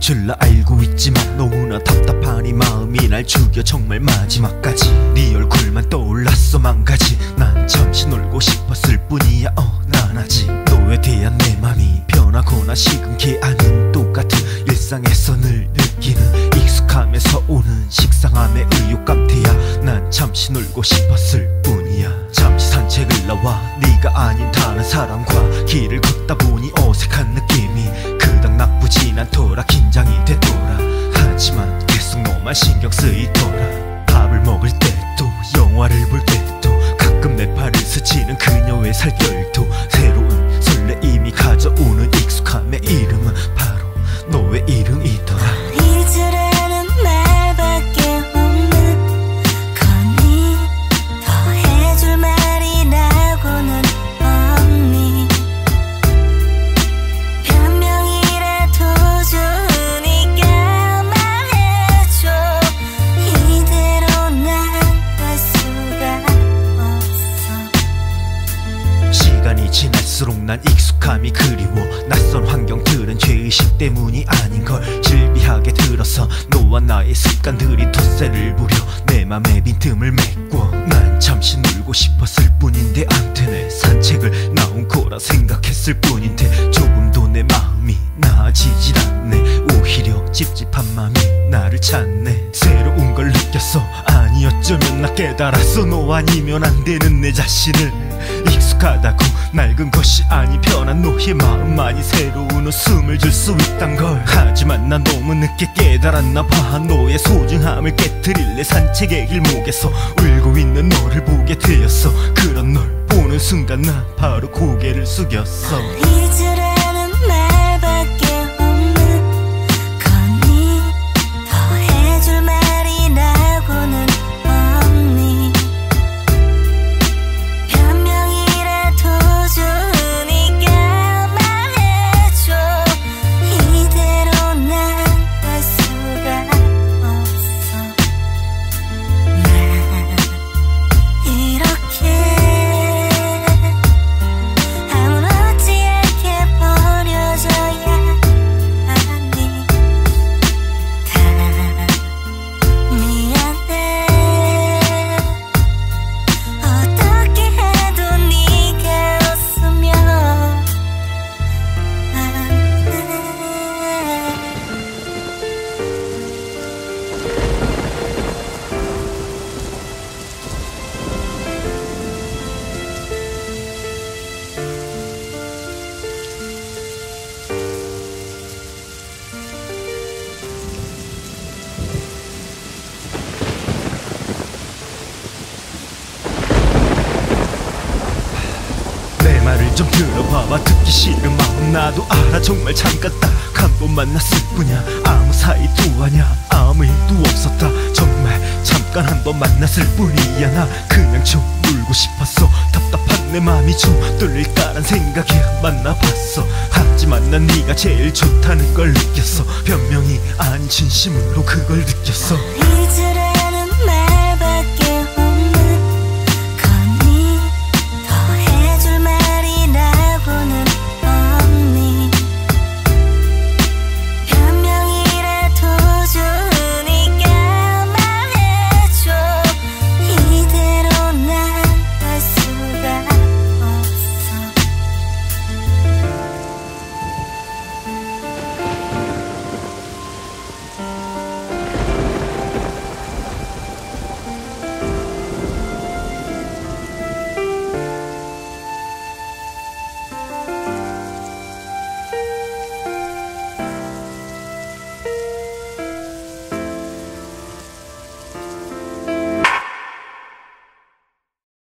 줄 알고 있지만 너무나 답답한 이 마음이 날 죽여 정말 마지막까지 네 얼굴만 떠올랐어 망가지. 난 잠시 놀고 싶었을 뿐이야 난 아직 너에 대한 내 맘이 변하거나 시금치 않은 똑같은 일상에서 늘 느끼는 익숙함에서 오는 식상함의 의욕감태야. 난 잠시 놀고 싶었을 뿐이야. 잠시 산책을 나와 네가 아닌 다른 사람과 길을 걷다 보니 어색한 느낌이 그닥 나쁘진 않더라. 긴장이 되더라. 하지만 계속 너만 신경 쓰이더라. 밥을 먹을 때도 영화를 볼 때도 가끔 내 팔을 스치는 그녀의 살결도 새로운 설레임이 가져오는 익숙함의 이름은 바로 너의 이름이더라. 잊으라는 말밖에 없는 거니 더 해줄 말이라고는 없니. 변명이라도 좋으니까 말해줘. 이대로 나갈 수가 없어. 시간이 지날수록 난 익숙함이 그리워. 낯선 환경들은 죄의식 때문이 아닌걸 질비하게 들어서 너와 나의 습관들이 텃세를 부려 내 맘에 빈틈을 메꿔. 난 잠시 놀고 싶었을 뿐인데 안 되네. 산책을 나온 거라 생각했을 뿐인데 조금도 내 마음이 나아지질 않네. 오히려 찝찝한 맘이 나를 찾네. 새로운 걸 느꼈어. 아니 어쩌면 나 깨달았어. 너 아니면 안 되는 내 자신을. 익숙하다고 낡은 것이 아니 변한 너의 마음만이 새로운 웃음을 줄 수 있단 걸. 하지만 난 너무 늦게 깨달았나 봐. 너의 소중함을 깨트릴래. 산책의 길목에서 울고 있는 너를 보게 되었어. 그런 널 보는 순간 난 바로 고개를 숙였어. 잊으라는 말밖에 없는 거니 더 해줄 말이라고는 없니. 변명이라도 좋으니까 말해줘. 이대로 나갈 수가 없어. 난 이렇게 아무렇지 않게 버려져야 하니. 다 미안해. 어떻게 해도 네가 웃으면 안 돼. 내 말을 좀 들어봐봐. 듣기 싫은 마음 나도 알아. 정말 잠깐 딱 한 번 만났을 뿐이야. 아무 사이도 아냐 아무 일도 없었다. 정말 잠깐 한 번 만났을 뿐이야. 나 그냥 좀 놀고 싶었어. 답답한 내 맘이 좀 뚫릴까란 생각에 만나봤어. 하지만 난 네가 제일 좋다는 걸 느꼈어. 변명이 아닌 진심으로 그걸 느꼈어. 잊으라는